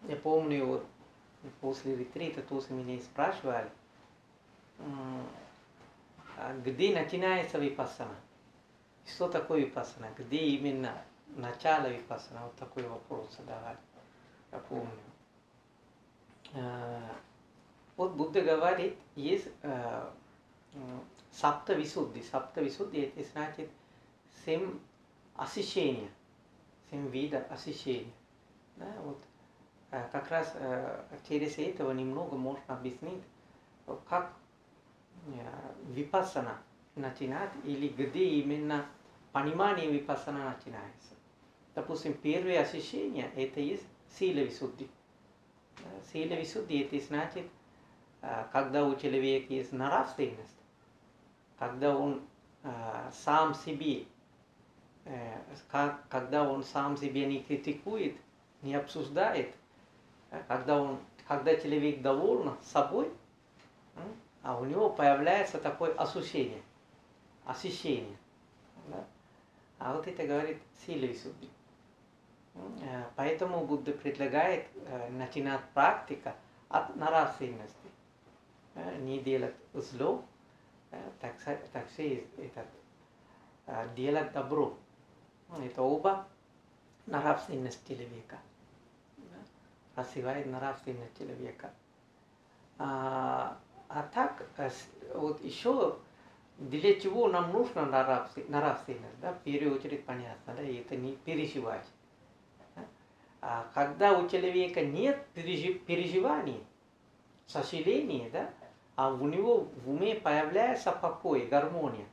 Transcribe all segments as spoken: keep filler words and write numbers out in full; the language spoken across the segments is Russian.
Я помню, вот после ретрита тоже меня спрашивали, где начинается випассана? Что такое випассана? Где именно начало випассана? Вот такой вопрос задавали. Я помню. Вот Будда говорит, есть сапта висудди. Сапта висудди это значит семь освящения, семь видов освящения. Да, вот как раз через этого немного можно объяснить, как випассана начинать или где именно понимание випассана начинается. Допустим, первое освящение это есть сила висудди. Сила висудди это значит, когда у человека есть нравственность, когда он сам себе, когда он сам себя не критикует, не обсуждает, когда, он, когда человек доволен собой, а у него появляется такое ощущение, ощущение. Да? А вот это говорит сила висудди. Поэтому Будда предлагает начинать практика от нравственности. Не делать зло, так, так все это, делать добро. Это оба нравственность человека. Развивает нравственность человека. А, а так, вот еще для чего нам нужно нравственность, да, в первую очередь понятно, да, это не переживать. А когда у человека нет переживаний, сожалений, да, а у него в уме появляется покой, гармония.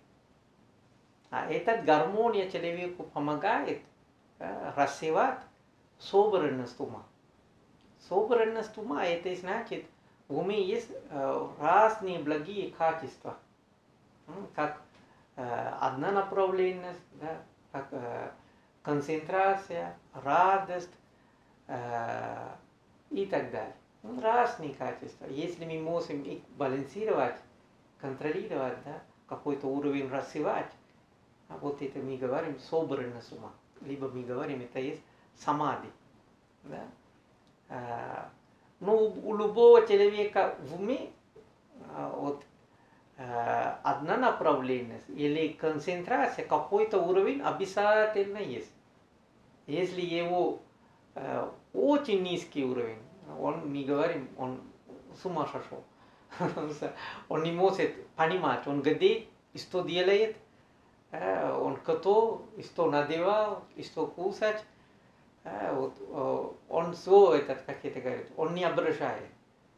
А эта гармония человеку помогает да, развивать собранность ума. Собранность ума это значит, в уме есть э, разные благие качества, как э, однонаправленность, да, как э, концентрация, радость э, и так далее. Разные качества. Если мы можем их балансировать, контролировать, да, какой-то уровень развивать, а вот это мы говорим собранность ума. Либо мы говорим, это есть самади. Да? А, но у любого человека в уме а, вот, а, одна направленность или концентрация, какой-то уровень обязательно есть. Если его а, очень низкий уровень, он, мы говорим, он с ума сошел. Он не может понимать, он где, что делает, он кто, что надевал, что кушать. Вот, он все это, как это говорит, он не обращает.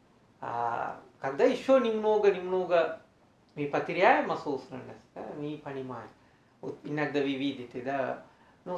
А когда еще немного-немного мы потеряем осознанность, да, мы понимаем. Вот иногда вы видите, да, ну,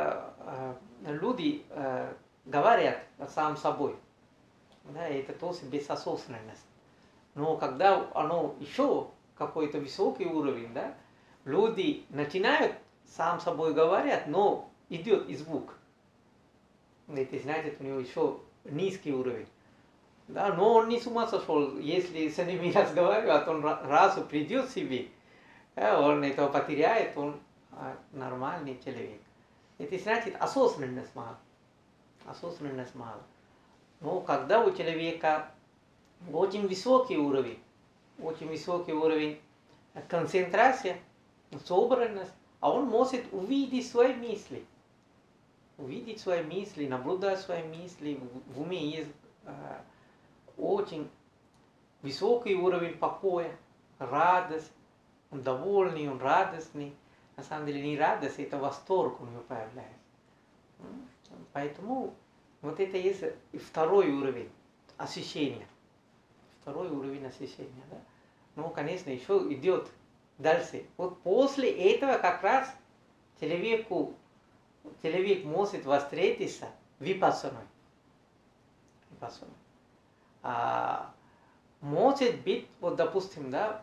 люди говорят сам собой. Да, это тоже безосознанность. Но когда оно еще какой-то высокий уровень, да, люди начинают сам собой говорят, но идет и звук. Это значит, у него еще низкий уровень. Да, но он не с ума сошел. Если с ними разговаривать, он разу придет себе, он этого потеряет, он нормальный человек. Это значит, осознанность мало. Осознанность мало. Но когда у человека очень высокий уровень, очень высокий уровень концентрации, собранность, а он может увидеть свои мысли. Увидеть свои мысли, наблюдать свои мысли. В уме есть э, очень высокий уровень покоя, радость. Он довольный, он радостный. На самом деле не радость, это восторг у него появляется. Поэтому вот это есть второй уровень освящения. Второй уровень освящения. Да? Ну, конечно, еще идет дальше. Вот после этого как раз человеку, человек может встретиться випассаной. Випассаной. А, может быть, вот допустим, да,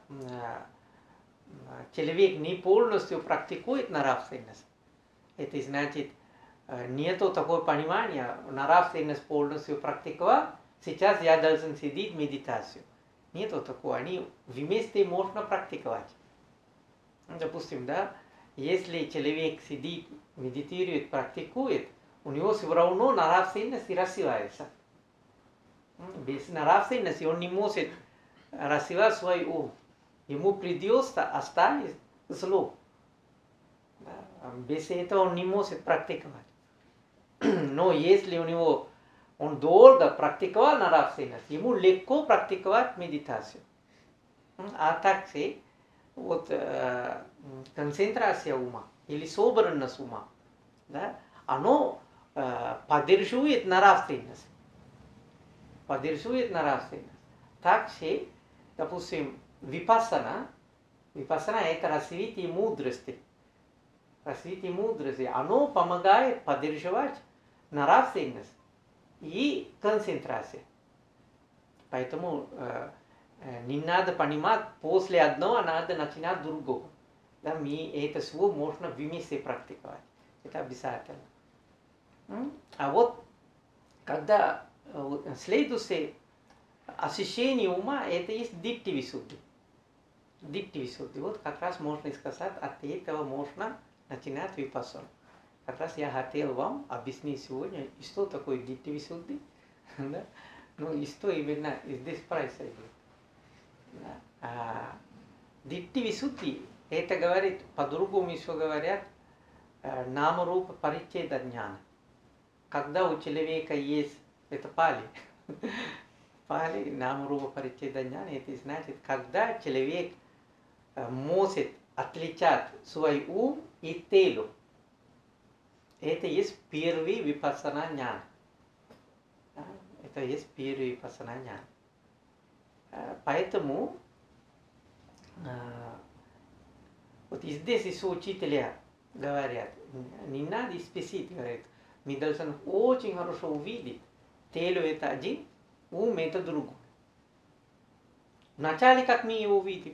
человек не полностью практикует нравственность. Это значит, нету такого понимания, нравственность полностью практиковать, сейчас я должен сидеть медитацию. Нету такого, они вместе можно практиковать. Допустим, да, если человек сидит, медитирует, практикует, у него все равно нравственность развивается. Без нравственности он не может развивать свой ум. Ему придется оставить зло. Без этого он не может практиковать. Но если у него он долго практиковал нравственность, ему легко практиковать медитацию. А так же, вот э, концентрация ума или собранность ума, да, оно э, поддерживает нравственность. Поддерживает нравственность. Так же, допустим, випассана, випассана это развитие мудрости. Развитие мудрости, оно помогает поддерживать нравственность и концентрацию. Поэтому э, э, не надо понимать, после одного надо начинать другого. Да, мы это всего можно вместе практиковать. Это обязательно. А вот когда э, следующее ощущение ума, это есть дикти висудди. Дикти висудди. Вот как раз можно сказать, от этого можно начинать випассану. Как раз я хотел вам объяснить сегодня, что такое дикти висудди. Да? Ну и что именно здесь происходит. Да? А, дикти висудди, это говорит, по-другому еще говорят, нама-рупа париччеда джняна. Когда у человека есть, это пали, пали, нама-рупа париччеда джняна, это значит, когда человек может отличать свой ум и тело. Это есть первый випассана джняна. Это есть первый випассана джняна. Поэтому вот здесь еще учителя говорят, не надо спешить, говорят, мы должны очень хорошо увидеть, тело это один, ум это другой. Вначале как мы его видим?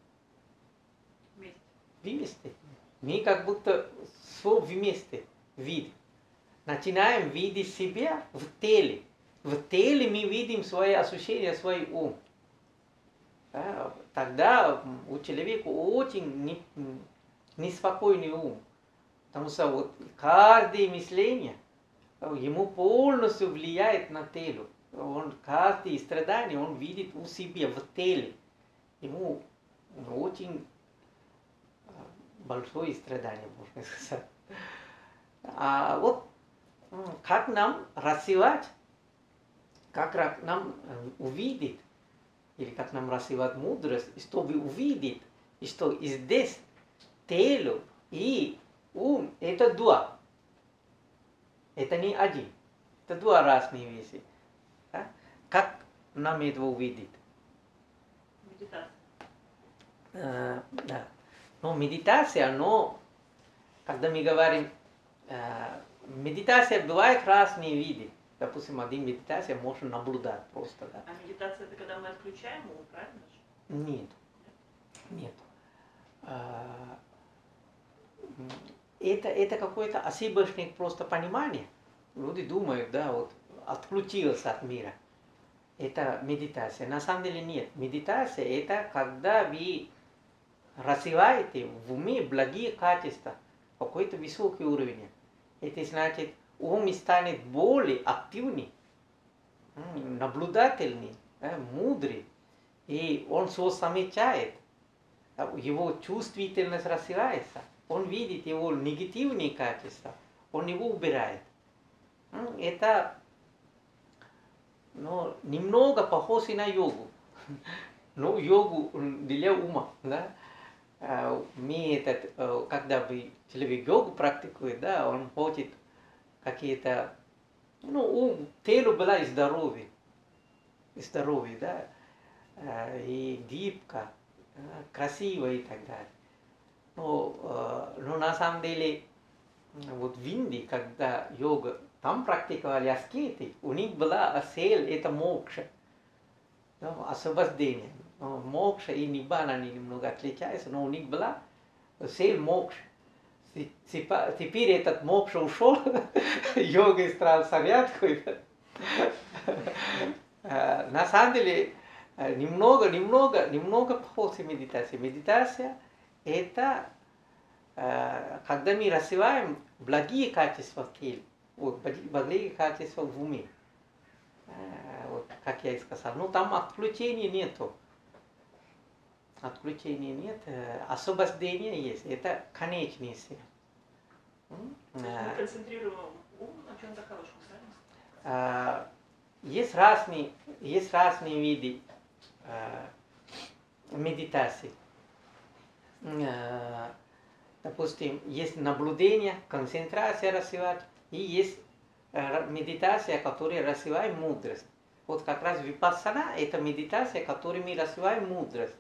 Вместе. Мы как будто все вместе видим. Начинаем видеть себя в теле. В теле мы видим свои ощущения, свой ум. Да? Тогда у человека очень неспокойный ум. Потому что вот каждое мышление ему полностью влияет на тело. Он каждое страдание он видит у себя в теле. Ему очень большое страдание, можно сказать. А вот как нам развивать, как нам увидеть, или как нам развивать мудрость, чтобы увидеть, что здесь тело и ум это два. Это не один. Это два разные вещи. Да? Как нам это увидеть? Медитация. А, да. Но медитация, но когда мы говорим, а, медитация бывает разные виды. Допустим, один медитация можно наблюдать просто. Да? А медитация это когда мы отключаем ум, правильно же? Нет. Нет. А, это, это какое-то ошибочное просто понимание. Люди думают, да, вот отключился от мира. Это медитация. На самом деле нет. Медитация это когда вы развиваете в уме благие качества, какой-то высокий уровень. Это значит, ум станет более активный, наблюдательный, мудрый. И он все замечает. Его чувствительность развивается. Он видит его негативные качества. Он его убирает. Это ну, немного похоже на йогу. Но йогу для ума. Да? Мы этот, когда бы человек йогу практикует, да, он хочет какие-то, ну, ум, тело было здоровье, здоровье, да, и гибко, красиво и так далее. Но, но на самом деле, вот в Индии, когда йога, там практиковали аскеты, у них была цель, это мокша, ну, освобождение. Мокша и ниббана они немного отличаются, но у них была цель мокша. Теперь этот мокша ушел, йога стал зарядку. На самом деле, немного, немного, немного похоже медитация. Медитация это когда мы развиваем благие качества в теле, благие качества в уме. вот, как я и сказал, ну там отключения нету. Отключения нет, освобождение есть, это конечный свет. Мы концентрируем ум на чем-то хорошем, правильно? Есть разные, есть разные виды медитации. Допустим, есть наблюдение, концентрация развивать, и есть медитация, которая развивает мудрость. Вот как раз випассана – это медитация, которой мы развиваем мудрость.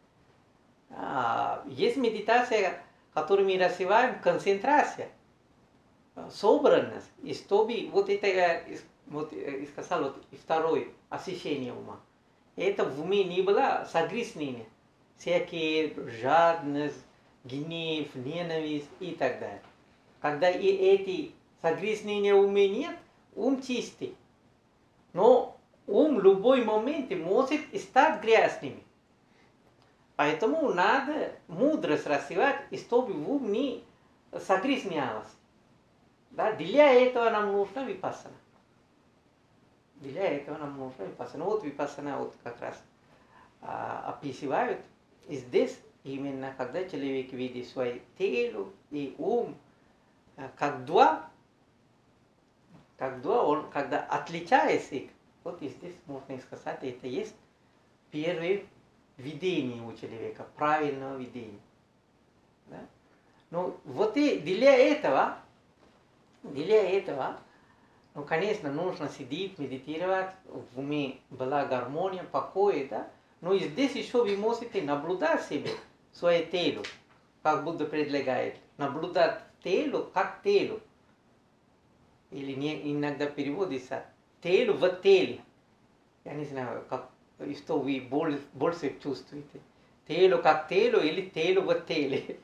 Есть медитация, которую мы развиваем концентрация, собранность, и чтобы вот это я вот, сказал, вот, второе ощущение ума. Это в уме не было согрешение, всякие жадность, гнев, ненависть и так далее. Когда и эти согрешения в уме нет, ум чистый. Но ум в любой момент может стать грязным. Поэтому надо мудрость развивать, чтобы ум не согрешнялось. Да? Для этого нам нужно випассана. Для этого нам нужно випассана. Вот випассана вот как раз а, описывают. И здесь именно когда человек видит свое тело и ум как два, как два, он когда отличается их, вот и здесь можно сказать, это есть первое видение у человека, правильного видения. Да? Ну вот и для этого, для этого, ну конечно, нужно сидеть, медитировать, в уме была гармония, покой, да? Но и здесь еще вы можете наблюдать себе, свое тело, как Будда предлагает, наблюдать тело как тело. Или не, иногда переводится тело в теле. Я не знаю, как, что вы больше, больше чувствуете. Тело как тело или тело в теле.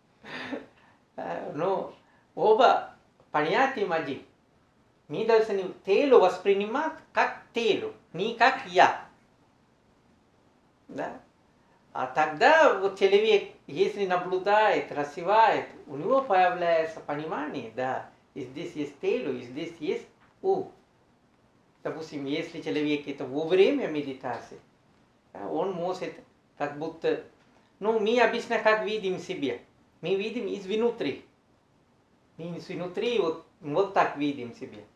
Но оба понятия один. Мы должны тело воспринимать как тело, не как я. Да? А тогда вот человек, если наблюдает, развивает, у него появляется понимание, да, и здесь есть тело, и здесь есть ум. Допустим, если человек это во время медитации, да, он может как будто, ну, мы обычно как видим себе, мы видим изнутри. Мы изнутри вот, вот так видим себе.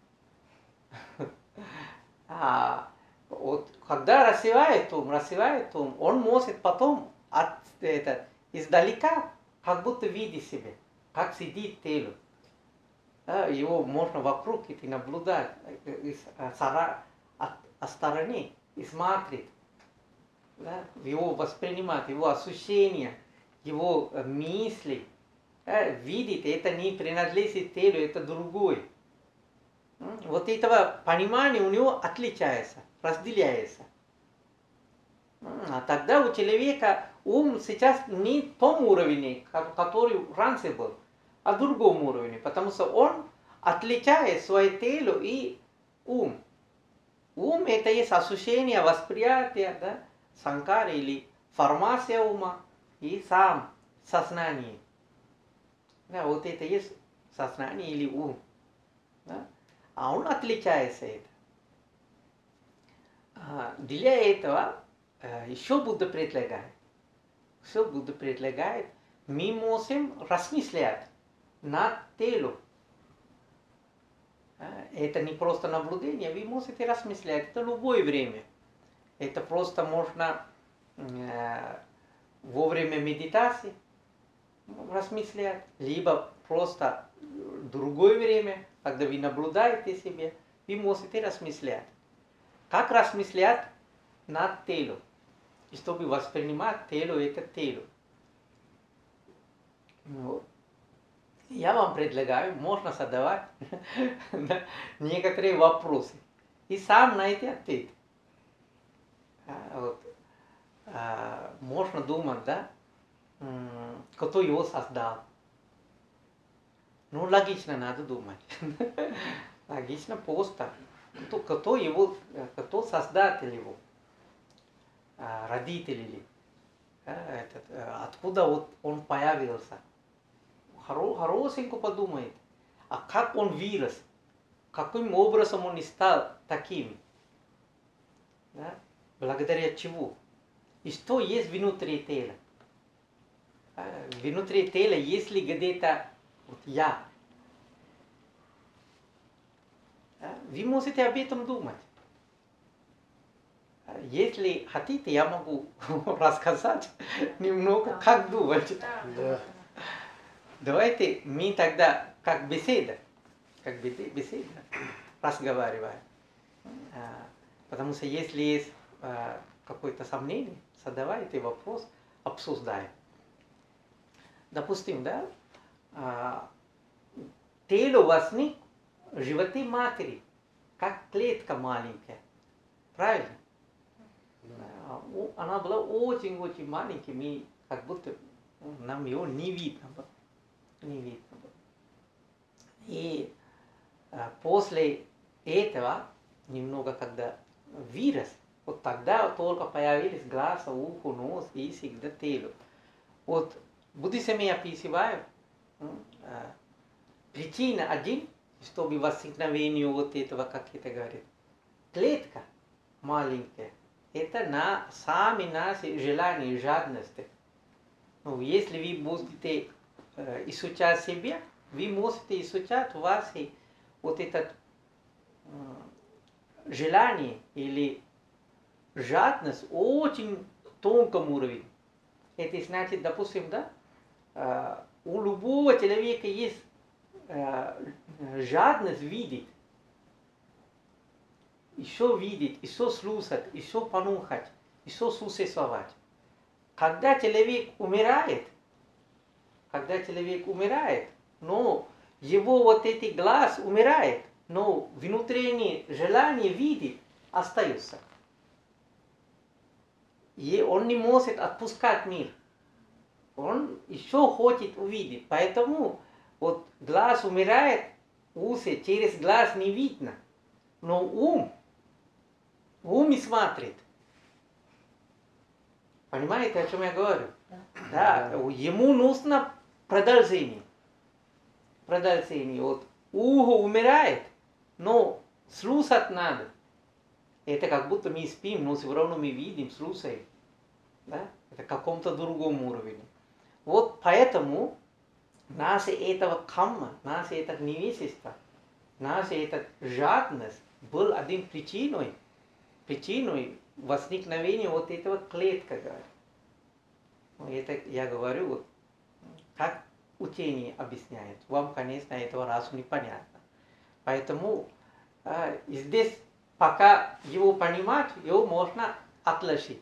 А вот когда развивает ум, развивает ум, он может потом от, это, издалека как будто видеть себе, как сидит тело. Да, его можно вокруг идти наблюдать, от стороны и смотреть. Да, его воспринимать, его ощущения, его мысли. Да, видеть, это не принадлежит телу, это другой. Вот этого понимания у него отличается, разделяется. А тогда у человека ум сейчас не том уровне, который раньше был, а другом уровне, потому что он отличает свое тело и ум. Ум это есть ощущение, восприятие, да, санкара или формация ума и сам сознание. Да, вот это есть сознание или ум. Да? А он отличается это. А для этого еще Будда предлагает, еще Будда предлагает, мы можем размышлять над телом. Это не просто наблюдение, вы можете размышлять, это любое время. Это просто можно э, во время медитации размышлять, либо просто другое время, когда вы наблюдаете себе, вы можете размышлять. Как размышлять над телом? И чтобы воспринимать тело, это тело. Вот. Я вам предлагаю, можно задавать некоторые вопросы. И сам найти ответ. Вот. Можно думать, да, кто его создал. Ну, логично надо думать. Логично просто. Кто, кто его, кто создатель его? Родители ли? Этот, откуда вот он появился? Хорошенько подумает. А как он вырос? Каким образом он стал таким? Да? Благодаря чему? И что есть внутри тела? Внутри тела, если где-то вот я, вы можете об этом думать. Если хотите, я могу рассказать немного, как думать. Да. Давайте мы тогда, как беседа, как беседа, разговариваем. Потому что если есть какое-то сомнение, задавайте вопрос, обсуждаем. Допустим, да, тело возник в животе матери, как клетка маленькая. Правильно? Она была очень-очень маленькой, мы как будто нам ее не видно было. Не видно было. И а, после этого, немного когда вырос, вот тогда только появились глаз, ухо, нос и всегда тело. Вот буддисты описывают, а, причина один, чтобы возникновение вот этого, как это говорит, клетка маленькая, это на сами наши желания, жадности. Ну, если вы будете э, изучать себя, вы можете изучать ваши вот этот э, желание или жадность очень тонком уровне. Это значит, допустим, да, э, у любого человека есть э, жадность видеть. Еще видеть, еще слушать, еще понюхать, еще существовать. Когда человек умирает, когда человек умирает, но его вот эти глаз умирает, но внутреннее желание видеть остается. И он не может отпускать мир. Он еще хочет увидеть. Поэтому вот глаз умирает, уши через глаз не видно. Но ум, ум и смотрит. Понимаете, о чем я говорю? Да. Да. Ему нужно продолжение. Продолжение. Вот ухо умирает, но слушать надо. Это как будто мы спим, но все равно мы видим, слушаем. Да? Это в каком-то другом уровне. Вот поэтому наше этого камма, наше это невежество, наша эта жадность был один причиной, причиной возникновения вот этого клетка. Это я говорю, вот, как учение объясняет. Вам, конечно, этого разу непонятно. Поэтому э, здесь, пока его понимать, его можно отложить.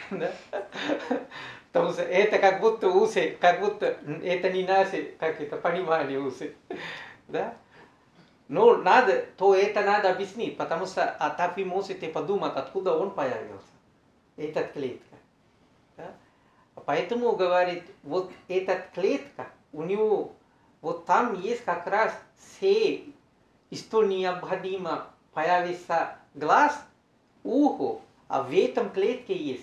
Потому что это как будто усы, как будто это не наши, как это, понимали усы. Да? Но надо, то это надо объяснить, потому что а так вы можете подумать, откуда он появился, этот клетка. Да? Поэтому, говорит, вот эта клетка, у него, вот там есть как раз все, что необходимо появится глаз, ухо, а в этом клетке есть.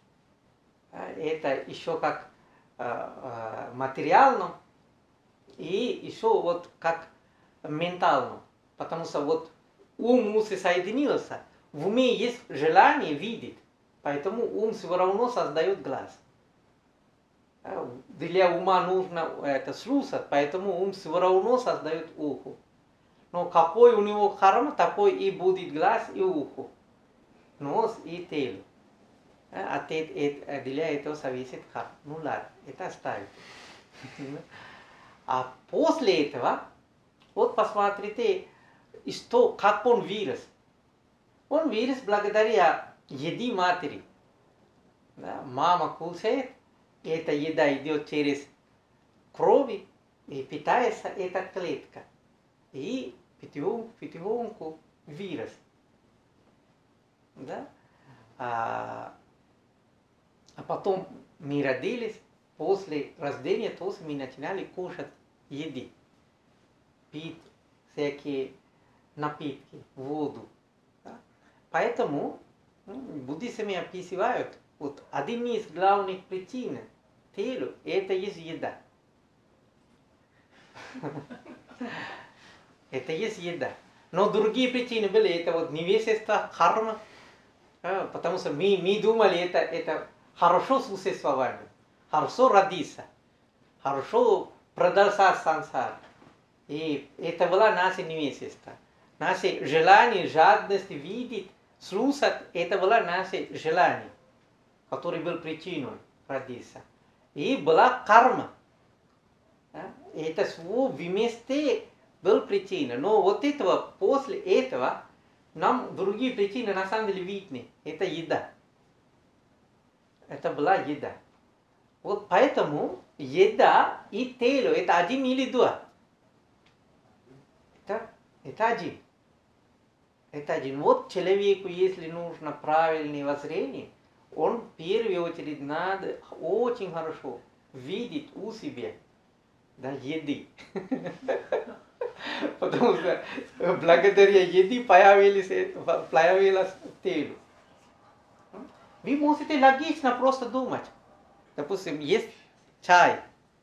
Это еще как э, э, материально и еще вот как ментально. Потому что вот ум уши соединился, в уме есть желание видеть, поэтому ум все равно создает глаз. Для ума нужно это слушать, поэтому ум все равно создает ухо. Но какой у него карма, такой и будет глаз и ухо, нос и тело. А для этого зависит карма. Ну ладно, это оставить. А после этого, вот посмотрите, что, как он вырос. Он вырос благодаря еде матери. Да, мама кушает, эта еда идет через кровь и питается эта клетка. И потихоньку, потихоньку вырос. Да? А, а потом мы родились, после рождения тоже мы начинали кушать еды, пить всякие напитки, воду. Да? Поэтому ну, буддисты описывают, вот один из главных причин тела это есть еда. Это есть еда. Но другие причины были, это вот невежество, карма, А, потому что мы, мы думали, это, это хорошо существование, хорошо родиться, хорошо продолжать сансар. И это было наше невежество. Наше желание, жадность видеть, слушать, это было наше желание, которое было причиной родиться. И была карма. Это все вместе был причина. Но вот этого, после этого, нам другие причины на самом деле видны. Это еда. Это была еда. Вот поэтому еда и тело, это один или два. Это, это один. Это один. Вот человеку, если нужно правильное воззрение, он в первую очередь надо очень хорошо видеть у себя, да, еды. Потому что благодаря еде появились, появилось тело. Вы можете логично просто думать. Допустим, есть чай.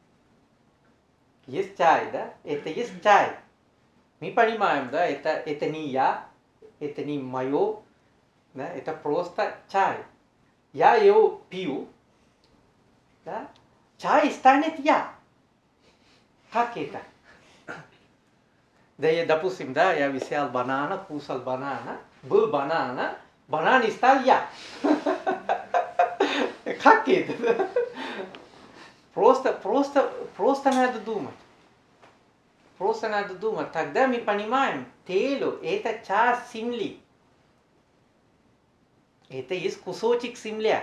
Есть чай, да? Это есть чай. Мы понимаем, да, это, это не я, это не мое, да, это просто чай. Я его пью, да? Чай станет я. Как это? Да, я, допустим, да, я взял банана, кусал банана, был банана, банан стал я. Как это? Просто, просто, просто надо думать. Просто надо думать. Тогда мы понимаем, тело – это часть земли. Это есть кусочек земли.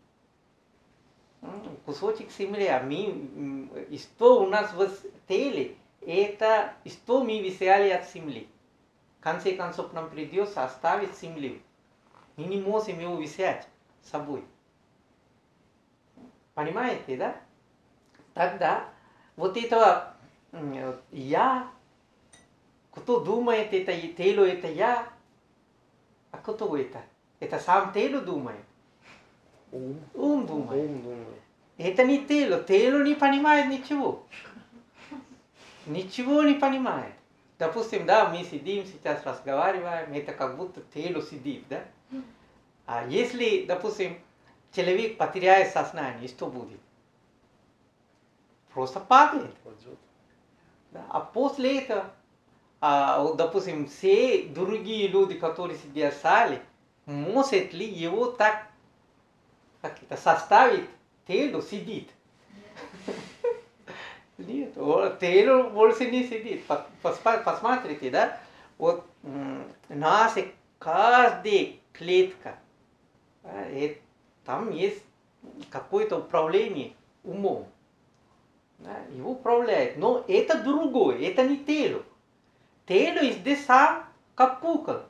Кусочек земли. Мы, что у нас в теле, это что мы взяли от земли. В конце концов, нам придется оставить землю. Мы не можем его взять с собой. Понимаете, да? Тогда вот этого я, кто думает, это тело, это я, а кто это? Это сам тело думает. Ум. Ум думает. Ум думает. Это не тело. Тело не понимает ничего. Ничего не понимает. Допустим, да, мы сидим, сейчас разговариваем, это как будто тело сидит, да? А если, допустим, человек потеряет сознание, что будет? Просто падает. Да? А после этого, а, вот, допустим, все другие люди, которые сидят в зале, может ли его так, как это, составить, тело сидит? Нет, тело больше не сидит. Посмотрите, да? Вот наша каждая клетка, там есть какое-то управление умом. Да, его управляет. Но это другое, это не тело. Тело здесь сам, как кукол.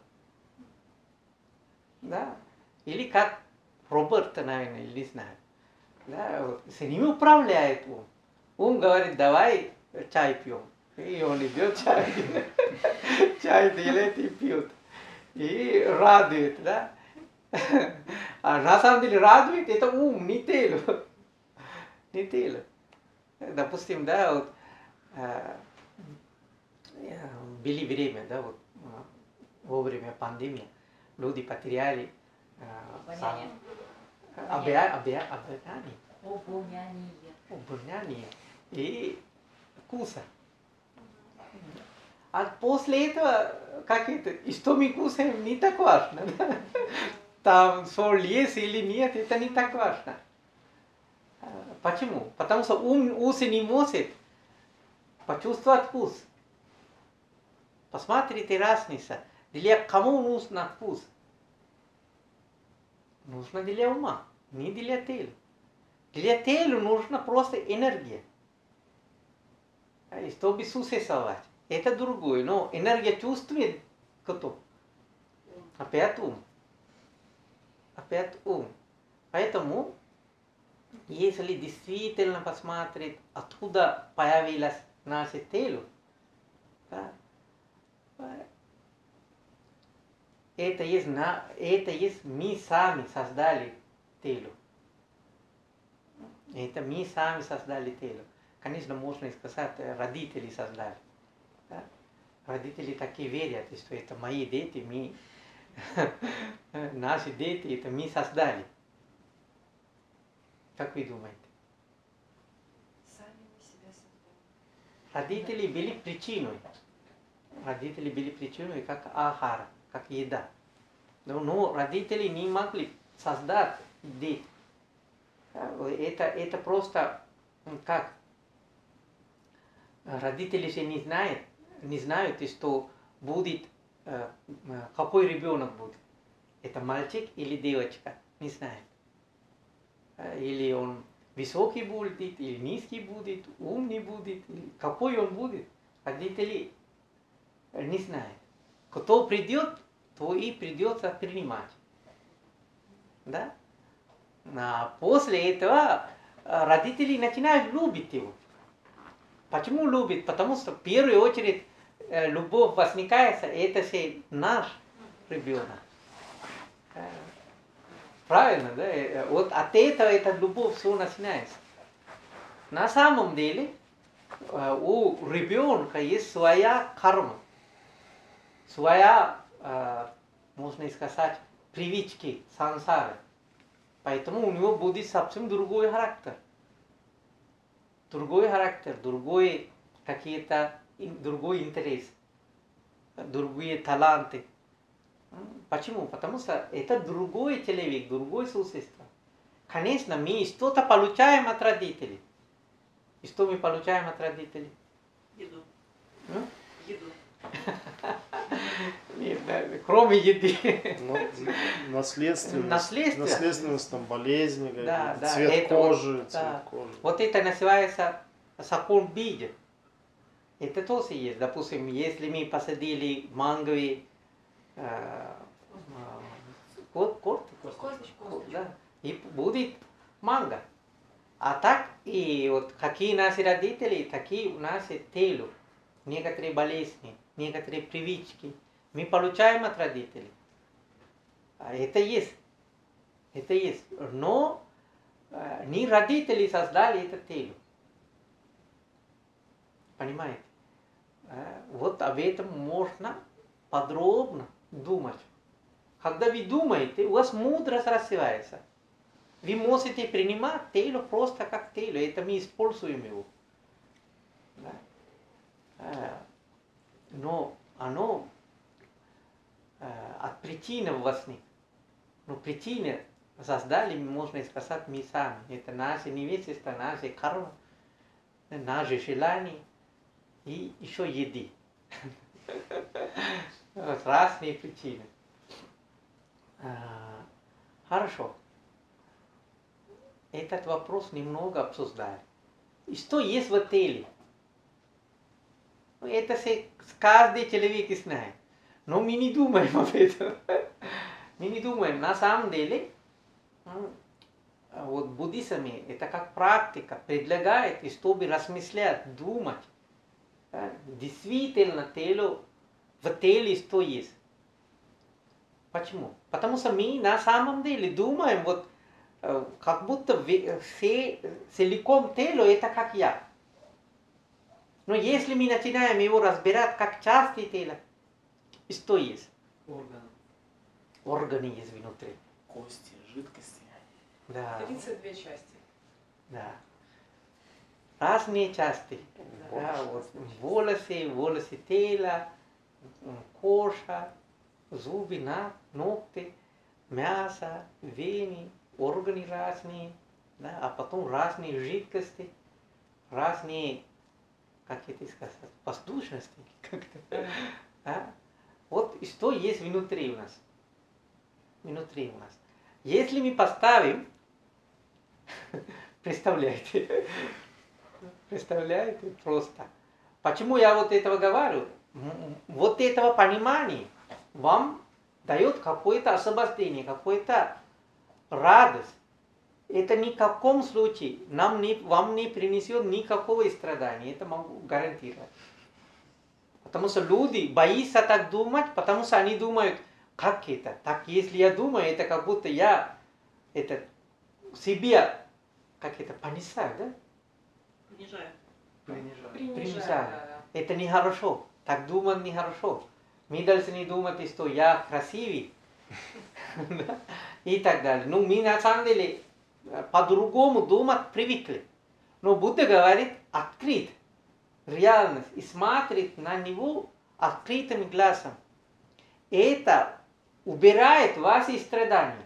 Да? Или как робот, наверное, или не знаю. Да, вот, с ними управляет ум. Ум говорит, давай чай пьем. И он идет чай. Чай делает и пьет. И радует, да? А на самом деле радует это ум, не тело. Не тело. Допустим, да, вот э, были время, да, вот во время пандемии люди потеряли Обоняние. обоняние, Обоняние. обоняние и вкуса. А после этого, как это, что мы кусаем, не так важно. Да? Там соль есть или нет, это не так важно. Почему? Потому что ум уже не может почувствовать вкус. Посмотрите разницу. Для кому нужен вкус? Нужно для ума, не для тела. Для тела нужна просто энергия, чтобы существовать. Это другое. Но энергия чувствует кто? Опять ум. Опять ум. Поэтому, если действительно посмотреть, откуда появилось наше тело, да, это есть, на, это есть мы сами создали тело. Это мы сами создали тело. Конечно, можно сказать, родители создали. Да? Родители такие верят, что это мои дети, мы Наши дети это мы создали. Как вы думаете? Сами мы себя создали. Родители были причиной. Родители были причиной как ахара, как еда. Но, но родители не могли создать детей. Это, это просто как? Родители же не знают, не знают, что будет, какой ребенок будет. Это мальчик или девочка, не знает. Или он высокий будет, или низкий будет, умный будет, какой он будет. Родители не знают. Кто придет, то и придется принимать. Да? А после этого родители начинают любить его. Почему любят? Потому что в первую очередь любовь возникает, это же наш ребенок. Правильно, да? Вот от этого эта любовь все начинается. На самом деле у ребенка есть своя карма, своя, можно сказать, привычки, сансары. Поэтому у него будет совсем другой характер. Другой характер, другой какие-то, другой интерес, другие таланты. Почему? Потому что это другой человек, другое существо. Конечно, мы что-то получаем от родителей. И что мы получаем от родителей? Еду. М? Еду. Нет, да, кроме еды. Ну, наследственность, Наследственность. наследственность, там, болезни, Да, да, цвет это кожи, вот, цвет да. кожи. Вот это называется закон биджа. Это тоже есть. Допустим, если мы посадили манговые э, кот, кот, Косточку. да, и будет манго. А так и вот какие наши родители, такие у нас и тело. Некоторые болезни, некоторые привычки мы получаем от родителей. Это есть. Это есть. Но э, не родители создали это тело. Понимаете? Э, вот об этом можно подробно думать. Когда вы думаете, у вас мудрость развивается. Вы можете принимать тело просто как тело. Это мы используем его. Да? Э, но оно э, от причины возникает. Но причины создали, можно сказать, мы сами. Это наше невежество, наши карма, наши желания и еще еды. Разные причины. Хорошо. Этот вопрос немного обсуждали. И что есть в теле? Это все каждый человек знает. Но мы не думаем об этом. Мы не думаем. На самом деле, вот в буддизме это как практика предлагает, чтобы размышлять, думать. Действительно, тело, в теле что есть. Почему? Потому что мы на самом деле думаем, вот как будто все, целиком тело это как я. Но если мы начинаем его разбирать как части тела, что есть? Органы. Органы есть внутри. Кости, жидкости. Да. тридцать две части. Да. Разные части. Да. Да, вот, волосы, волосы тела, кожа, зубы, ногти, мясо, вены, органы разные, да, а потом разные жидкости, разные, как это сказать, воздушности. Как-то, да? Вот что есть внутри у нас. Внутри у нас. Если мы поставим, представляете, представляете, просто. Почему я вот этого говорю? Вот этого понимания вам дает какое-то освобождение, какое-то радость. Это ни в каком случае нам не, вам не принесет никакого страдания. Это могу гарантировать. Потому что люди боятся так думать, потому что они думают, как это? Так если я думаю, это как будто я это, себе как это, понесаю, да? Принижаю. Принижаю. Принижаю. да, да. Это нехорошо. Так думать нехорошо. Мы должны думать, что я красивый. И так далее. Ну, мы на самом деле по-другому думать привыкли. Но Будда говорит открыть реальность и смотрит на него открытым глазом. Это убирает ваши страдания.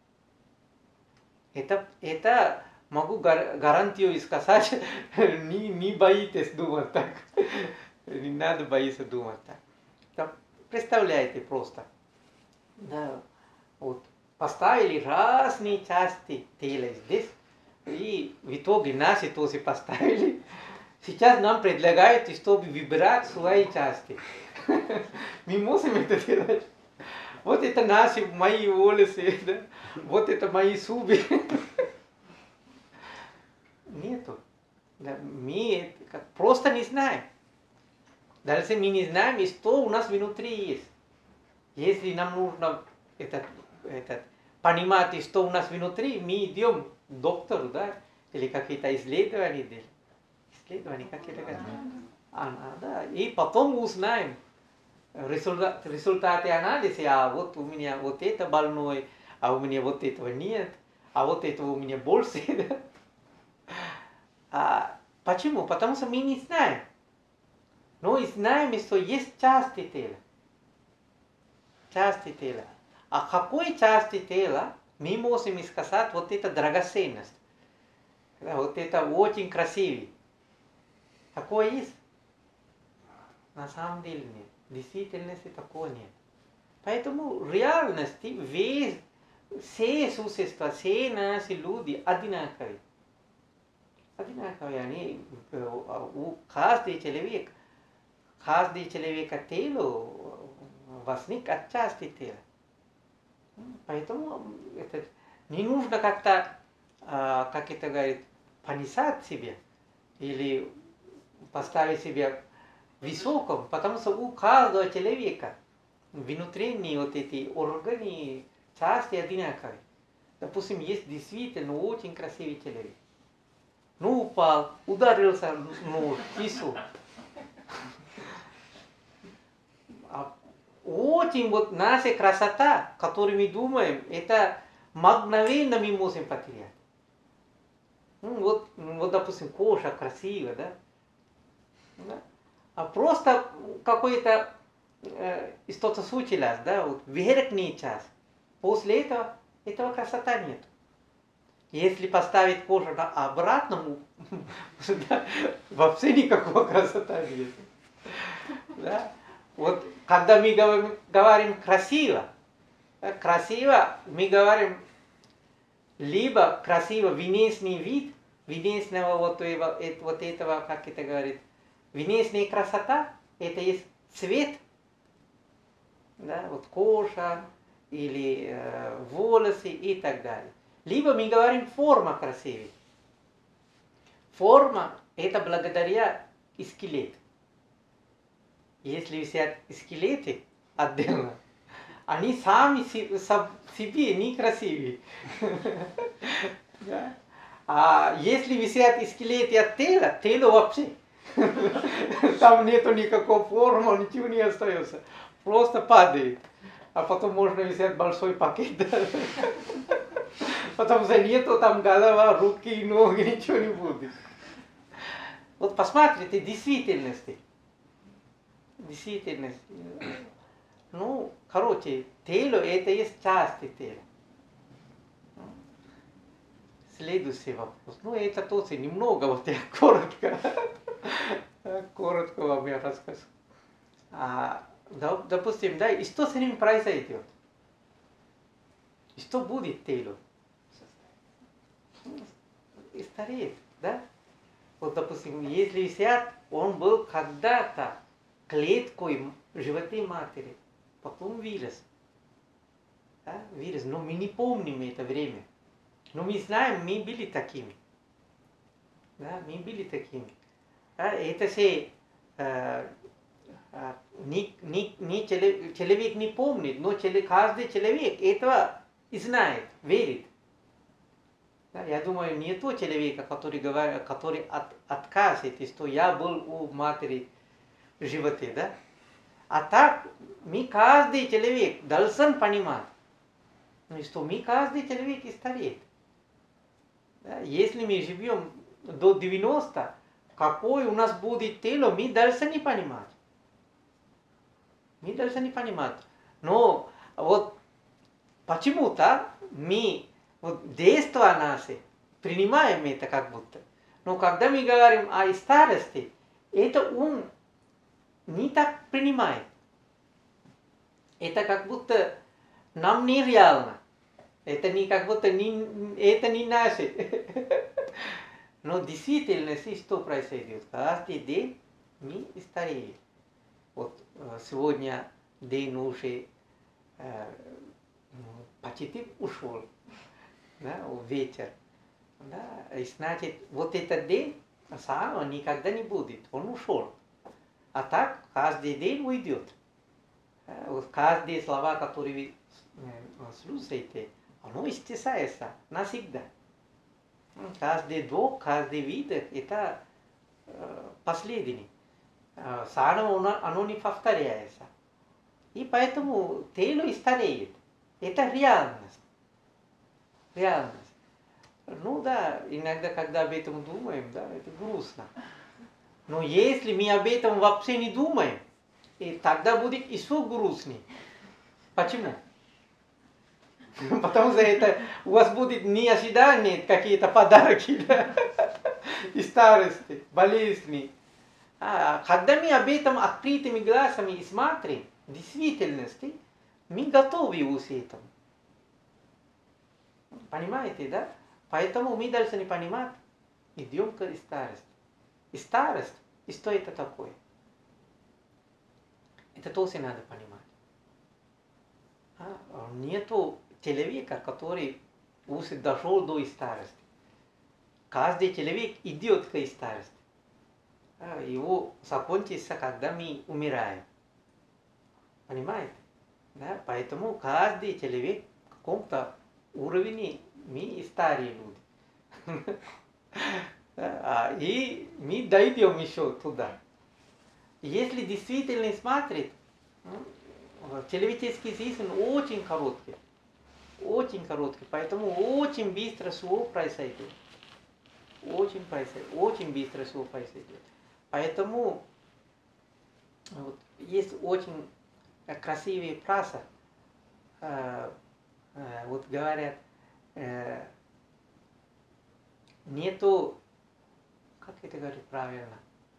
Это, это могу гар- гарантию сказать, не, не боитесь думать так. Не надо бояться думать так. Да, представляете просто. Да, вот поставили разные части тела здесь, и в итоге наши тоже поставили. Сейчас нам предлагают, чтобы выбирать свои части. Мы можем это делать. Вот это наши, мои волосы, да? Вот это мои зубы. Нету. Да, мы просто не знаем. Дальше мы не знаем, что у нас внутри есть. Если нам нужно этот, этот, понимать, что у нас внутри, мы идем к доктору, да? Или какие-то исследования делаем. Исследования какие-то. А, да. И потом узнаем результат, результаты анализа. А вот у меня вот это больной, а у меня вот этого нет, а вот этого у меня больше. А почему? Потому что мы не знаем. Но и знаем, что есть части тела. Части тела. А какой части тела мы можем сказать, вот это драгоценность. Вот это очень красивый. Такое есть? На самом деле нет. В действительности такого нет. Поэтому в реальности весь, все существа, все наши люди одинаковые. Одинаковые. Они, у каждого человека, каждый человек тело возник от части тела. Поэтому это, не нужно как-то, как это говорит, понижать себя или поставить себя высоком, потому что у каждого человека внутренние вот эти органы, части одинаковые. Допустим, есть действительно очень красивый человек. Ну, упал, ударился, ну, кису. Очень вот наша красота, которую мы думаем, это мгновенно мы можем потерять. Ну, вот, вот, допустим, кожа красивая, да? Да? А просто какой-то э, что-то случилось, да, вот верхний часть. После этого, этого красота нет. Если поставить кожу на обратному, вообще никакого красота нет. Да? Вот когда мы говорим, говорим красиво, красиво мы говорим либо красиво внешний вид, внешнего вот этого, вот этого, как это говорит, внешняя красота, это есть цвет, да, вот кожа или э, волосы и так далее. Либо мы говорим форма красивая. Форма это благодаря скелету. Если висят скелеты отдельно, они сами себе некрасивые. А если висят скелеты от тела, тело вообще. Там нету никакой формы, ничего не остается. Просто падает. А потом можно взять большой пакет. Потому что нету там голова, руки, ноги, ничего не будет. Вот посмотрите, действительности. Действительности. Ну, короче, тело это есть части тела. Следующий вопрос. Ну, это тоже немного, вот я коротко. Коротко вам я расскажу. А, допустим, да, что с ним произойдет? Что будет тело? Стареет, да? Вот, допустим, если висят, он был когда-то клеткой в животе матери, потом вырос. Да? Вырос, но мы не помним это время. Но мы знаем, мы были такими. Да, мы были такими. Да, это же э, э, не, не, не человек, человек не помнит, но человек, каждый человек этого знает, верит. Да, я думаю, не то человека, который, говорит, который от, отказывает, что я был у матери в животе, да? А так, мы каждый человек должен понимать, Ну, что мы каждый человек стареет. Да? Если мы живем до девяноста, какой у нас будет тело, мы дальше не понимать. Мы дальше не понимать. Но вот почему-то мы вот детство наше принимаем это как будто. Но когда мы говорим о старости, это ум не так принимает. Это как будто нам нереально. Это не как будто не, это не наше. Но действительно, что происходит? Каждый день мы стареем. Вот сегодня день уже э, почти ушел, да, ветер. Да, и значит, вот этот день сам никогда не будет, он ушел. А так каждый день уйдет. Вот каждые слова, которые вы слушаете, оно исчезается навсегда. Каждый двух, каждый вид, это э, последний. Э, Заново оно не повторяется. И поэтому тело стареет. Это реальность. Реальность. Ну да, иногда, когда об этом думаем, да, это грустно. Но если мы об этом вообще не думаем, и тогда будет еще грустнее. Почему? Потому что это у вас будет неожиданные какие-то подарки, да? И старости, болезни. А когда мы об этом открытыми глазами смотрим, в действительности, мы готовы к этому. Понимаете, да? Поэтому мы дальше не понимаем, идем к старости. И старость, и что это такое? Это тоже надо понимать. А, нету человека, который уже дошел до старости. Каждый человек идет к старости. А, его закончится, когда мы умираем. Понимаете? Да? Поэтому каждый человек в каком-то уровне мы старые люди. И мы дойдем еще туда. Если действительно смотреть, человеческий жизнь очень короткий. Очень короткий. Поэтому очень быстро все происходит. Очень происходит. Очень быстро все происходит. Поэтому вот, есть очень красивые фразы. Вот говорят, нету, как это говорить правильно?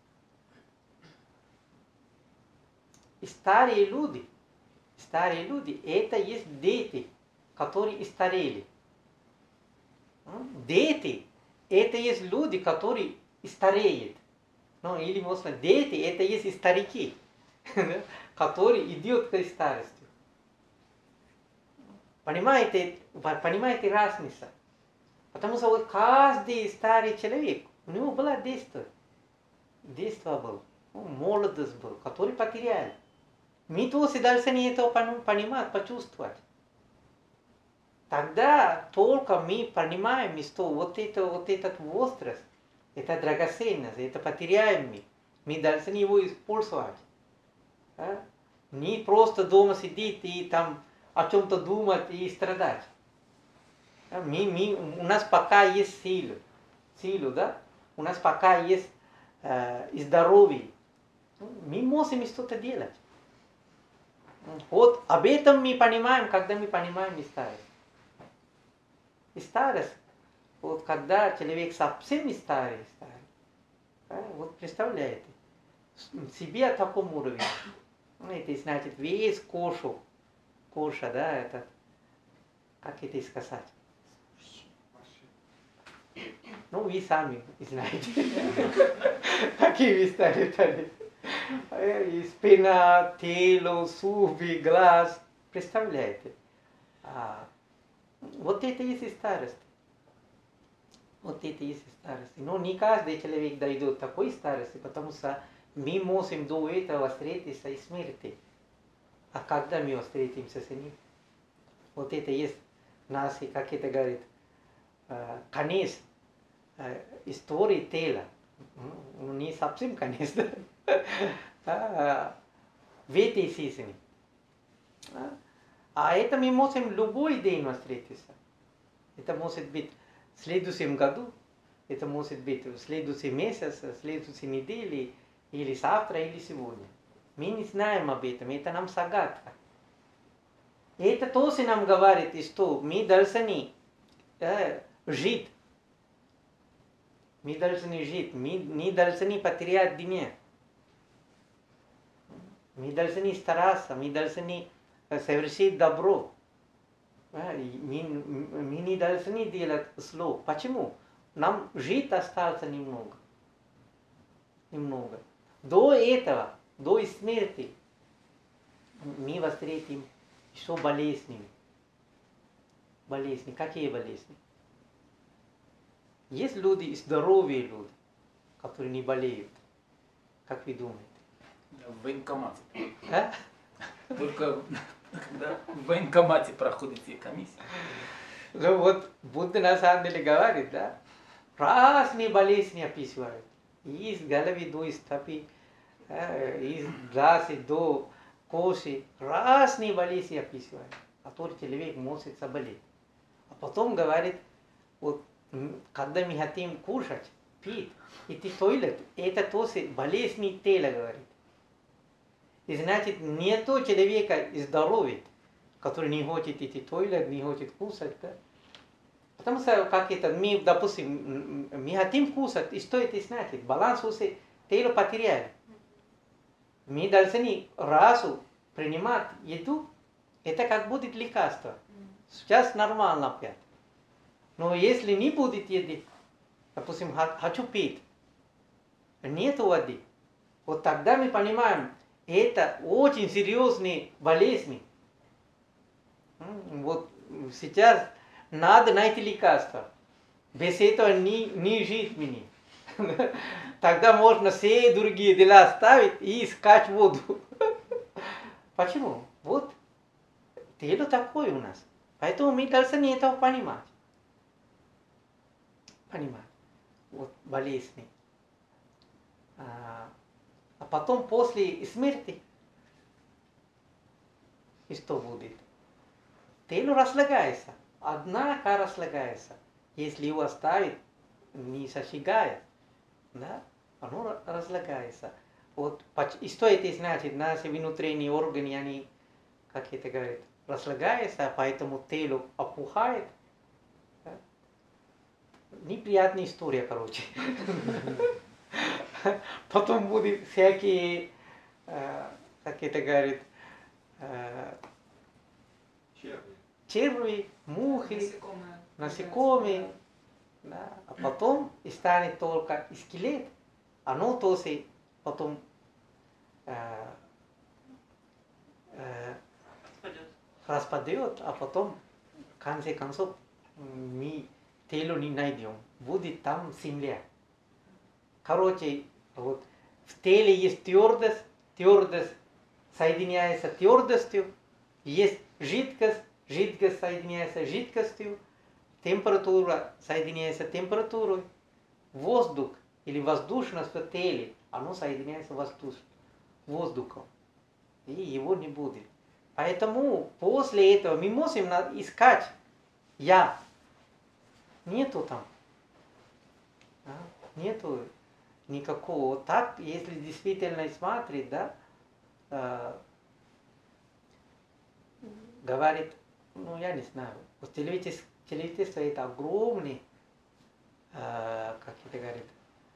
Старые люди, старые люди, это есть дети, которые старели. Дети, это есть люди, которые стареют. Ну, или можно, дети, это есть и старики, которые идут к старости. Понимаете, понимаете разницу? Потому что вот каждый старый человек, у него было детство. Детство было, молодость была, который потерял. Мы тоже должны это понимать, почувствовать. Тогда только мы понимаем, что вот, это, вот этот возраст, это драгоценность, это потеряем мы. Мы должны его использовать. А? Не просто дома сидеть и там о чем-то думать и страдать. А? Мы, мы, у нас пока есть сила, сила, да? У нас пока есть э, здоровье. Мы можем что-то делать. Вот об этом мы понимаем, когда мы понимаем старость. И старость, вот когда человек совсем не старый, старый, да, вот представляете, себе о таком уровне. Это значит весь кошу, коша, да, это, как это сказать? Ну, вы сами знаете, какие вы стали. Спина, тело, зубы, глаз. Представляете? А, вот это и есть старость. Вот это и есть старость. Но не каждый человек дойдет до такой старости, потому что мы можем до этого встретиться и смерти. А когда мы встретимся с ним? Вот это и есть нас, как это говорит, конец истории тела. Ну, не совсем конец, да? В этой жизни. А это мы можем любой день встретиться. Это может быть в следующем году, это может быть в следующий месяц, в следующей неделе, или завтра, или сегодня. Мы не знаем об этом, это нам загадка. И это тоже нам говорит, что мы должны э, жить. Мы должны жить, мы не должны потерять день. Мы должны стараться, мы должны совершить добро. Мы, мы не должны делать зло. Почему? Нам жить осталось немного. Немного. До этого, до смерти, мы встретим еще болезнями. Болезни. Какие болезни? Есть люди, здоровые люди, которые не болеют. Как вы думаете? В военкомате. А? Только когда в военкомате проходите комиссию. Ну вот Будда на самом деле говорит, да? Разные болезни описывают. Из головы до стопы, из глаза до кожи. Разные болезни описывают, которые человек может заболеть. А потом говорит, вот когда мы хотим кушать, пить, идти в туалет, это тоже болезни тела, говорит. И значит, нету человека здоровья, который не хочет идти в туалет, не хочет кушать. Да? Потому что, как это, мы, допустим, мы хотим кушать, и что это значит? Баланс уже тело потеряли. Мы должны разу принимать еду, это как будет лекарство. Сейчас нормально опять. Но если не будет еды, допустим, хочу пить, нету воды, вот тогда мы понимаем, это очень серьезные болезни. Вот сейчас надо найти лекарство. Без этого не, не жить мне. Тогда можно все другие дела оставить и искать воду. Почему? Вот тело такое у нас. Поэтому мы должны этого понимать. Понимать. Вот болезни. А, а потом после смерти и что будет? Тело разлагается. Однако разлагается. Если его оставить, не сожигает, да, оно разлагается. Вот, и что это значит? Наши внутренние органы, они, как это говорят, разлагаются, поэтому тело опухает. Да? Неприятная история, короче. Потом будут всякие, как это говорят, черви, мухи, Насекомые. насекомые. Да? А потом станет только скелет. Оно тоже потом э, э, Пойдет. распадет, а потом в конце концов мы тело не найдем. Будет там земля. Короче, вот в теле есть твердость, твердость соединяется с твердостью, есть жидкость, жидкость соединяется с жидкостью, температура соединяется с температурой, воздух или воздушность в теле, оно соединяется с воздух, воздухом, и его не будет. Поэтому после этого мы можем искать я. Нету там. А? Нету никакого. Так, если действительно смотреть, да, э, говорит, ну я не знаю, телевизор, телевизор это огромный, э, как это говорит,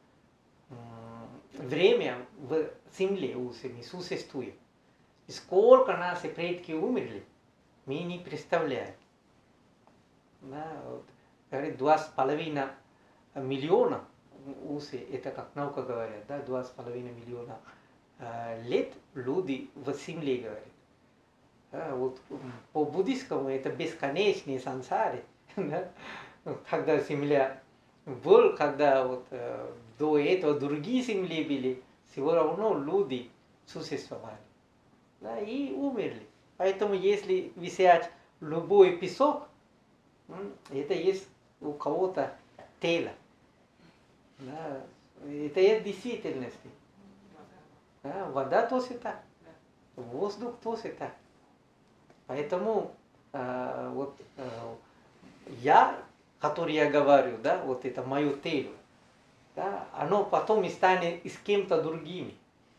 э, время в земле уже не существует. Сколько наши предки умерли, мы не представляем. Да, вот, говорит, два с половиной миллиона, уже, это как наука говорит, да, два с половиной миллиона э, лет люди в земле говорят. Да, вот, по буддийскому это бесконечные сансары. Да, когда земля была, когда вот, э, до этого другие земли были, все равно люди существовали. Да, и умерли. Поэтому если взять любой песок, это есть у кого-то тело. Да, это есть действительность. Да, вода тоже так. Воздух тоже так. Поэтому э, вот э, я, который я говорю, да, вот это мое тело, да, оно потом и станет с кем-то другими.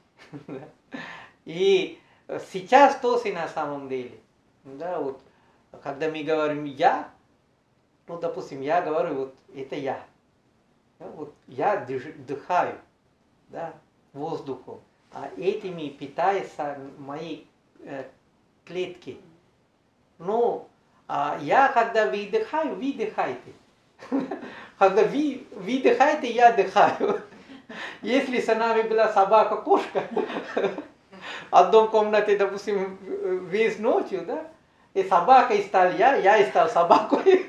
И сейчас тоже на самом деле, да, вот, когда мы говорим я, ну, допустим, я говорю, вот это я. Да, вот я дыхаю, да, воздухом, а этими питаются мои э, клетки. Но а я, когда выдыхаю, вы дыхаете. Когда вы, вы дыхаете, я дыхаю. Если с нами была собака-кошка, в одной комнате, допустим, весь ночью, да, и собака стал я, я стал собакой.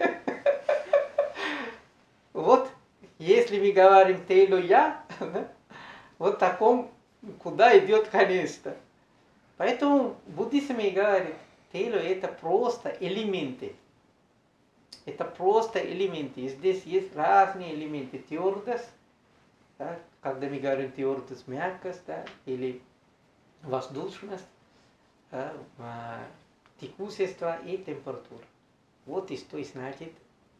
Вот, если мы говорим тело я, да, вот таком, куда идет конец-то. Поэтому буддизм говорит, тело это просто элементы. Это просто элементы. И здесь есть разные элементы. Твердость, да, когда мы говорим твердость, мягкость, да, или воздушность, да, текучество и температура. Вот и что значит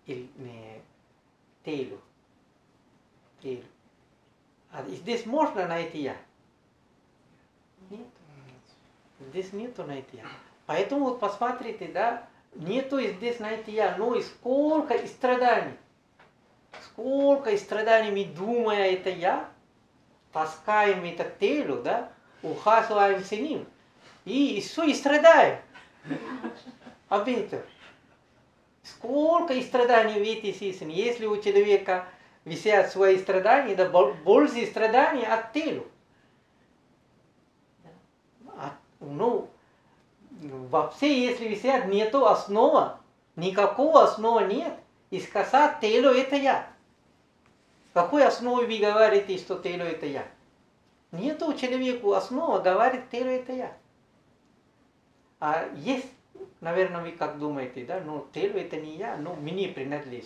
тело. Тело. А здесь можно найти я? Нет. Здесь нету найти я. Поэтому вот посмотрите, да, нету здесь найти я, но и сколько страданий. Сколько страданий мы думаем, это я, таскаем это тело, да, ухаживаем с ним. И еще и страдаем. Об этом. Сколько страданий в этой жизни. Если у человека висят свои страдания, да больше страданий от тела. Ну, вообще, если висят, нету основы, никакого основы нет. И сказать, тело это я. С какой основой вы говорите, что тело это я? Нету у человека основы, говорит, тело это я. А есть, наверное, вы как думаете, да, но тело это не я, но мне принадлежит.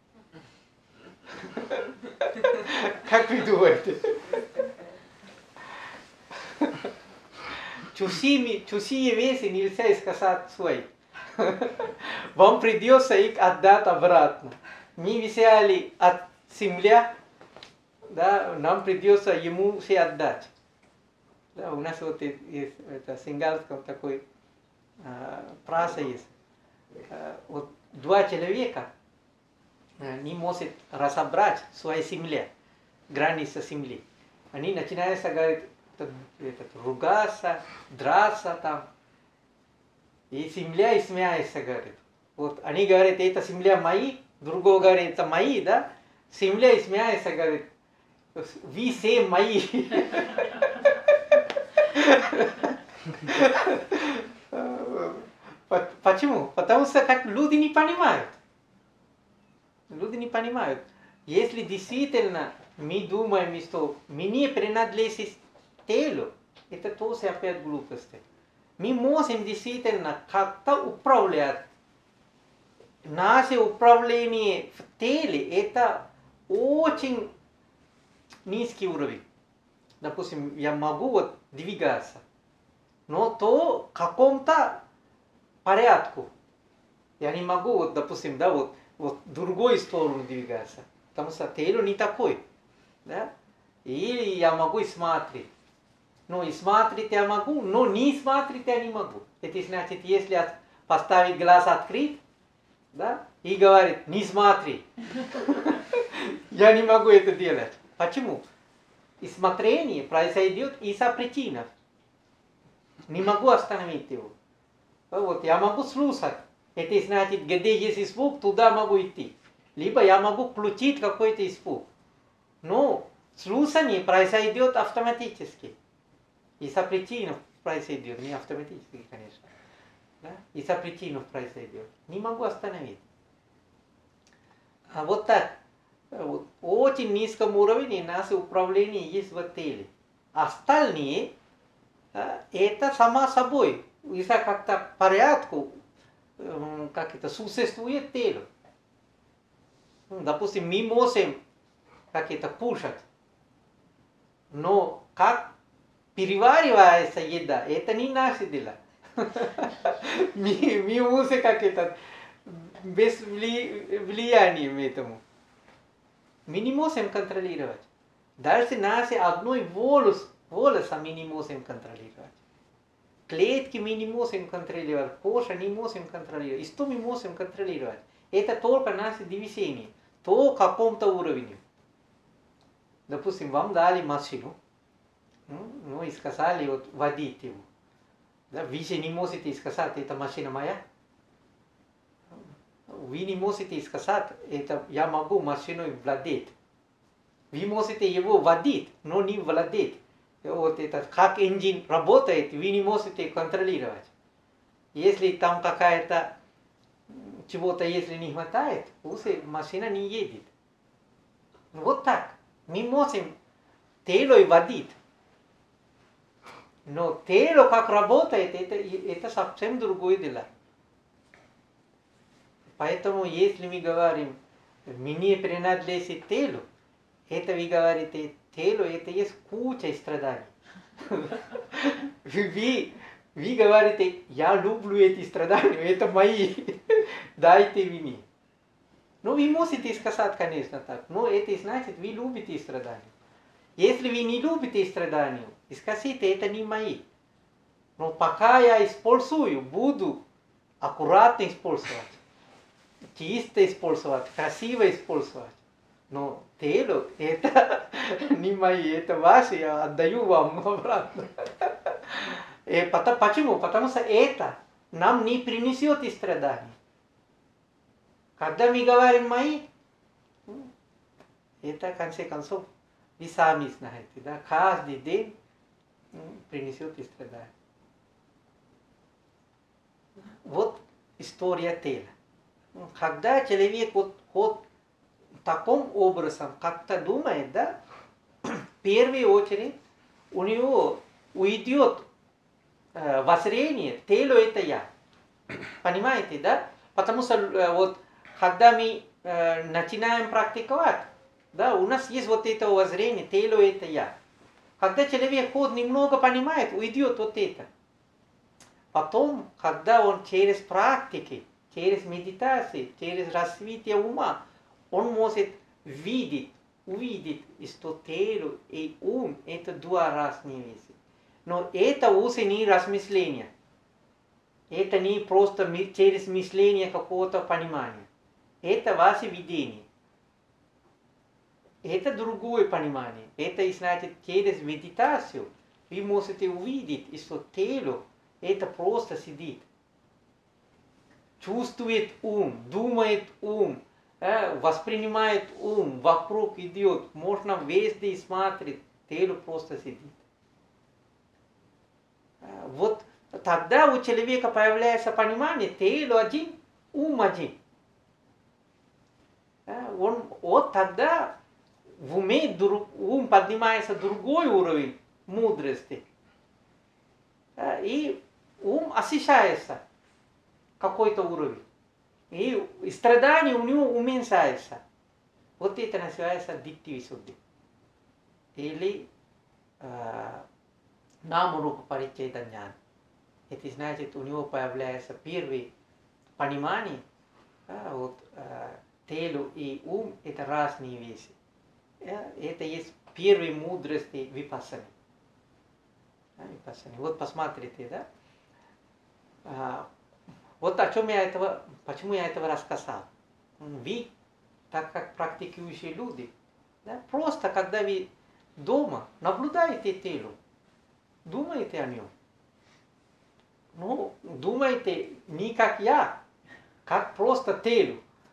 Как вы думаете? Чужие, чужие вещи нельзя сказать свои. Вам придется их отдать обратно. Мы взяли от земли, да, нам придется ему все отдать. Да, у нас вот есть, это в сингалском такой а, фраза есть. А, вот два человека а, не могут разобрать своей земле, границы земли. Они начинают говорить, этот, ругаться, драться там. И земля и смеется, говорит. Вот они говорят, это земля мои, другой говорит, это мои, да? Земля и смеется, говорит, вы все мои. Почему? Потому что как люди не понимают. Люди не понимают. Если действительно мы думаем, что мне принадлежит тело, это тоже опять глупость. Мы можем действительно как-то управлять. Наше управление в теле это очень низкий уровень. Допустим, я могу вот двигаться, но то в каком-то порядку. Я не могу, вот, допустим, да, вот, вот в другую сторону двигаться, потому что тело не такой. Да? Или я могу смотреть. Ну и смотреть я могу, но не смотреть я не могу. Это значит, если поставить глаз открыт, да, и говорит, не смотри. Я не могу это делать. Почему? И смотрение произойдет из-за причин. Не могу остановить его. Вот, я могу слушать. Это значит, где есть звук, туда могу идти. Либо я могу включить какой-то звук. Но слушание произойдет автоматически. Из-за причин произойдет, не автоматически, конечно. Да? Из-за причин произойдет. Не могу остановить. А вот так. Вот, очень низком уровне наше управление есть в теле. Остальные, да, это само собой. Из-за как-то порядку, как это, существует тело. Допустим, мы можем как это кушать. Но как переваривается еда, это не наше дело. Мимусы как этот, без влияния этому. Мы не можем контролировать. Дальше наши одной волос, волоса мы не можем контролировать. Клетки мы не можем контролировать, кожу не можем контролировать. И что мы можем контролировать? Это только наши движения, то каком-то уровне. Допустим, вам дали машину, ну и сказали вот водить его. Да, вы же не можете сказать, это машина моя. Вы не можете сказать, это я могу машиной владеть. Вы можете его водить, но не владеть. Вот это, как энджин работает, вы не можете контролировать. Если там какая-то чего-то, если не хватает, уже машина не едет. Вот так. Мы можем тело водить. Но тело как работает, это, это совсем другое дело. Поэтому, если мы говорим, мне принадлежит тело, это вы говорите, тело, это есть куча страданий. Вы, вы говорите, я люблю эти страдания, это мои, дайте мне. Ну, вы можете сказать, конечно, так, но это значит, вы любите страдания. Если вы не любите страдания, скажите, это не мои. Но пока я использую, буду аккуратно использовать, чисто использовать, красиво использовать. Но тело, это не мои, это ваши, я отдаю вам обратно. И потому, почему? Потому что это нам не принесет страданий. Когда мы говорим мои, это в конце концов вы сами знаете, да, каждый день принесет страдания. Вот история тела. Когда человек вот, вот таким образом как-то думает, да, в первую очередь у него уйдет э, воззрение, тело это я. Понимаете, да? Потому что э, вот когда мы э, начинаем практиковать, да, у нас есть вот это воззрение, тело это я. Когда человек хоть немного понимает, уйдет вот это. Потом, когда он через практики, через медитации, через развитие ума, он может видеть, увидеть, что тело и ум – это два разные вещи. Но это уже не размышление. Это не просто через мышление какого-то понимания. Это ваше видение. Это другое понимание. Это значит, через медитацию вы можете увидеть, что тело – это просто сидит. Чувствует ум, думает ум, воспринимает ум, вокруг идет, можно везде смотреть, тело просто сидит. Вот тогда у человека появляется понимание, тело один, ум один. Он, вот тогда в уме ум поднимается другой уровень мудрости. И ум ощущается какой-то уровень. И страдание у него уменьшается. Вот это называется дитти-висудди. Или э, наму-рупа париччеда джняна. Это значит, у него появляется первое понимание, да, вот, э, тело и ум – это разные вещи. Это есть первые мудрости випассаны. Вот посмотрите, да? А, вот о чем я этого, почему я этого рассказал. Вы, так как практикующие люди, да, просто когда вы дома наблюдаете тело, думаете о нем. Ну, думаете не как я, как просто тело.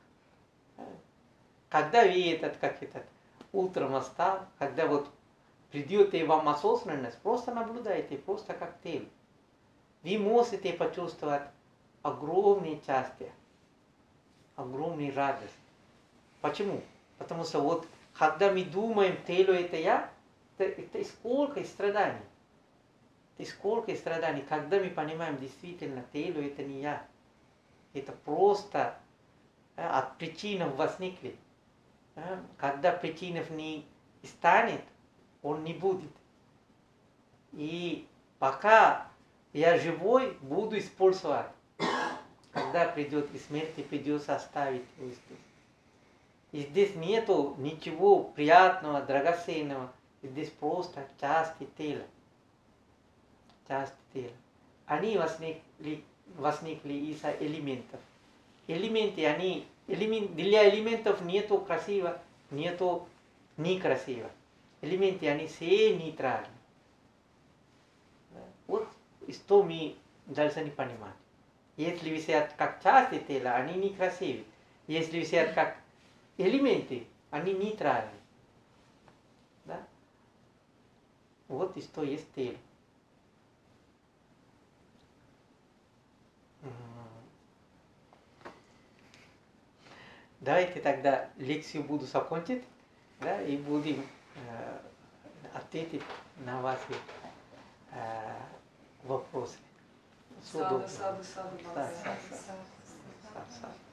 Когда вы этот, как этот, утром встал, когда вот придет и вам осознанность, просто наблюдайте, просто как тело. Вы можете почувствовать огромные счастья, огромную радость. Почему? Потому что вот, когда мы думаем, тело это я, это, это сколько страданий. Это сколько страданий. Когда мы понимаем, действительно, тело это не я. Это просто а, от причин возникли. А, когда причин не станет, он не будет. И пока Я живой буду использовать. Когда придет и смерть, придется оставить его здесь. И здесь нету ничего приятного, драгоценного. Здесь просто части тела. Части тела. Они возникли, возникли из элементов. Элементы, они, элемент, для элементов нету красиво, нету некрасиво. Элементы, они все нейтральны. Вот что мы должны понимать. Если висят как части тела, они некрасивы. Если висят как элементы, они нейтральны. Да? Вот что есть тело. Давайте тогда лекцию буду закончить, да, и будем э, ответить на ваши э, вопросы. Саду, саду, саду, Саду, саду, саду, саду.